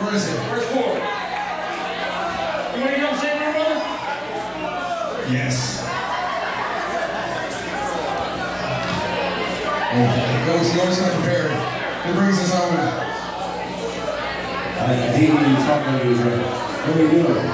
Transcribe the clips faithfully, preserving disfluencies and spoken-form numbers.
Where is it? Where's four? You want to get on stage, my brother? Yes. Oh, he always, he always got prepared. He brings his own. I, I hate when you talk about these, right? What are you doing?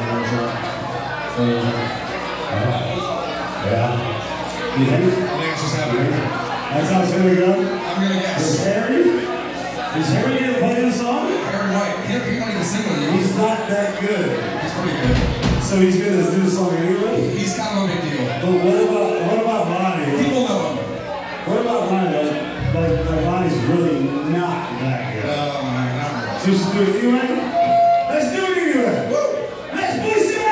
Yeah. You think? Lance is happening. That's how it's gonna go? I'm gonna guess. Is Harry? Is Harry gonna play the song? Harry White. He, he might even sing with you. He's not that good. He's pretty good. So he's gonna do the song anyway? He's kind of a big deal. But what about what about Ronnie? People know him. What about Ronnie? Like, like Ronnie's really not that good. Oh, man, not really. So we should do it anyway? Let's do it anyway! Woo! Let's push it!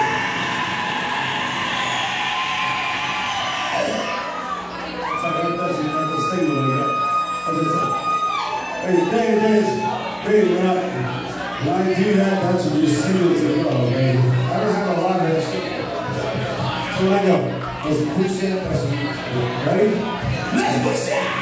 It's like that doesn't have to sing like that. I just hey, Dave, Dave, Dave, when I, when I do that, that's when you sing it to the crowd, okay? I always have a lot of that shit. So when I go, let's push it, let's ready? Let's push it!